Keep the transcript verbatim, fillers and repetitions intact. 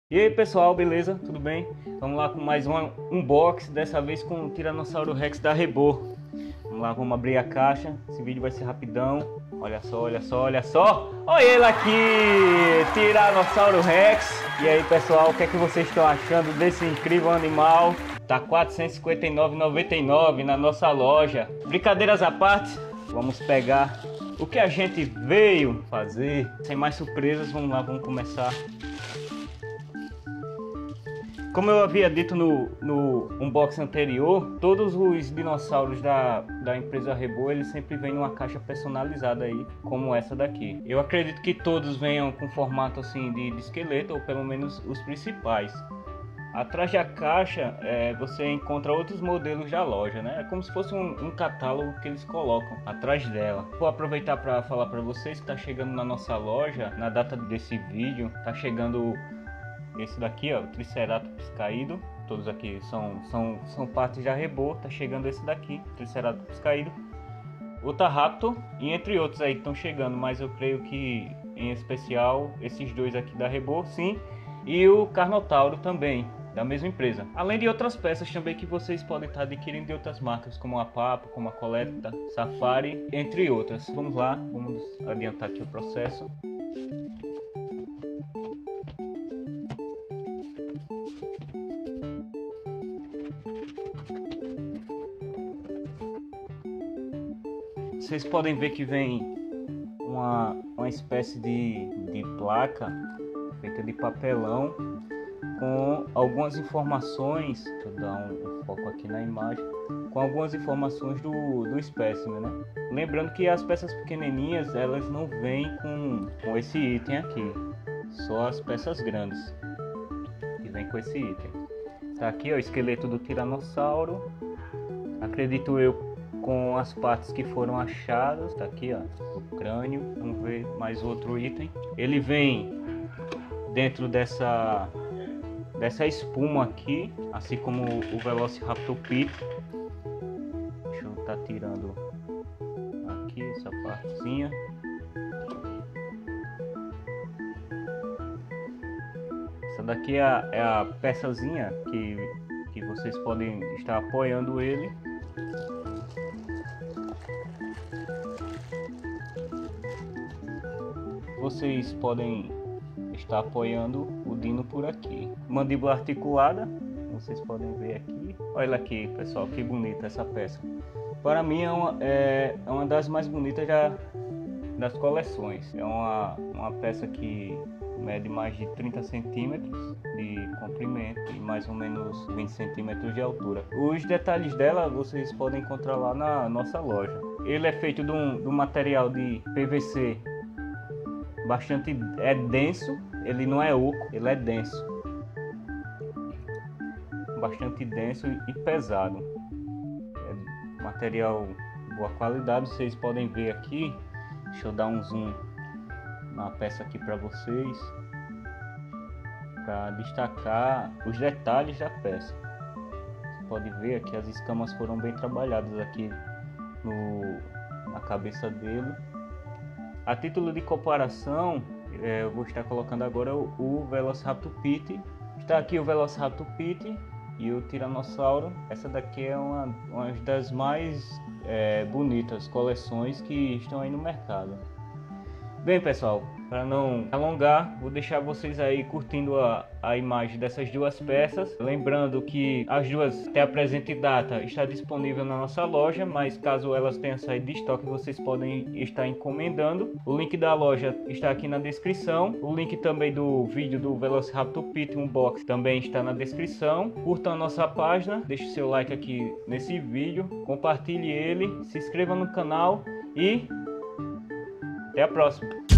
E aí pessoal, beleza? Tudo bem? Vamos lá com mais um unboxing, dessa vez com o Tiranossauro Rex da Rebor. Vamos lá, vamos abrir a caixa. Esse vídeo vai ser rapidão. Olha só, olha só, olha só. Olha ele aqui, Tiranossauro Rex. E aí pessoal, o que é que vocês estão achando desse incrível animal? Tá quatrocentos e cinquenta e nove reais e noventa e nove centavos na nossa loja. Brincadeiras à parte, vamos pegar o que a gente veio fazer. Sem mais surpresas, vamos lá, vamos começar. Como eu havia dito no, no unboxing anterior, todos os dinossauros da, da empresa Rebor, eles sempre vêm numa caixa personalizada aí, como essa daqui. Eu acredito que todos venham com formato assim de, de esqueleto, ou pelo menos os principais. Atrás da caixa é, você encontra outros modelos da loja, né? É como se fosse um, um catálogo que eles colocam atrás dela. Vou aproveitar para falar para vocês que está chegando na nossa loja, na data desse vídeo, está chegando esse daqui, ó, o Triceratops caído. Todos aqui são, são, são partes da Rebor. Tá chegando esse daqui, Triceratops caído, Utahraptor e entre outros aí que estão chegando, mas eu creio que em especial esses dois aqui da Rebor, sim, e o Carnotauro também, da mesma empresa. Além de outras peças também que vocês podem estar adquirindo de outras marcas, como a Papo, como a Coletta, Safari, entre outras. Vamos lá, vamos adiantar aqui o processo. Vocês podem ver que vem uma, uma espécie de, de placa feita de papelão com algumas informações. Deixa eu dar um, um foco aqui na imagem, com algumas informações do, do espécime, né? Lembrando que as peças pequenininhas elas não vêm com, com esse item aqui, só as peças grandes que vem com esse item. Tá aqui ó, o esqueleto do tiranossauro, acredito eu, com as partes que foram achadas. Tá aqui ó, o crânio. Vamos ver mais outro item. Ele vem dentro dessa dessa espuma aqui, assim como o Velociraptor Pit. Deixa eu estar tirando aqui essa partezinha. Essa daqui é a, é a peçazinha que, que vocês podem estar apoiando ele. Vocês podem estar apoiando o dino por aqui. Mandíbula articulada, vocês podem ver aqui. Olha aqui, pessoal, que bonita essa peça. Para mim é uma, é, é uma das mais bonitas da, das coleções. É uma, uma peça que mede mais de trinta centímetros de comprimento e mais ou menos vinte centímetros de altura. Os detalhes dela vocês podem encontrar lá na nossa loja. Ele é feito de um, de um material de P V C bastante é denso, ele não é oco, ele é denso, bastante denso e pesado. É material de boa qualidade, vocês podem ver aqui. Deixa eu dar um zoom na peça aqui para vocês, para destacar os detalhes da peça. Você pode ver aqui as escamas foram bem trabalhadas aqui no, na cabeça dele. A título de comparação, é, eu vou estar colocando agora o, o Velociraptor Pit. Está aqui o Velociraptor Pit e o Tiranossauro. Essa daqui é uma, uma das mais é, bonitas coleções que estão aí no mercado. Bem pessoal, para não alongar, vou deixar vocês aí curtindo a, a imagem dessas duas peças. Lembrando que as duas, até a presente data, está disponível na nossa loja, mas caso elas tenham saído de estoque, vocês podem estar encomendando. O link da loja está aqui na descrição. O link também do vídeo do Velociraptor Pit Unbox também está na descrição. Curtam a nossa página, deixe o seu like aqui nesse vídeo, compartilhe ele, se inscreva no canal e até a próxima!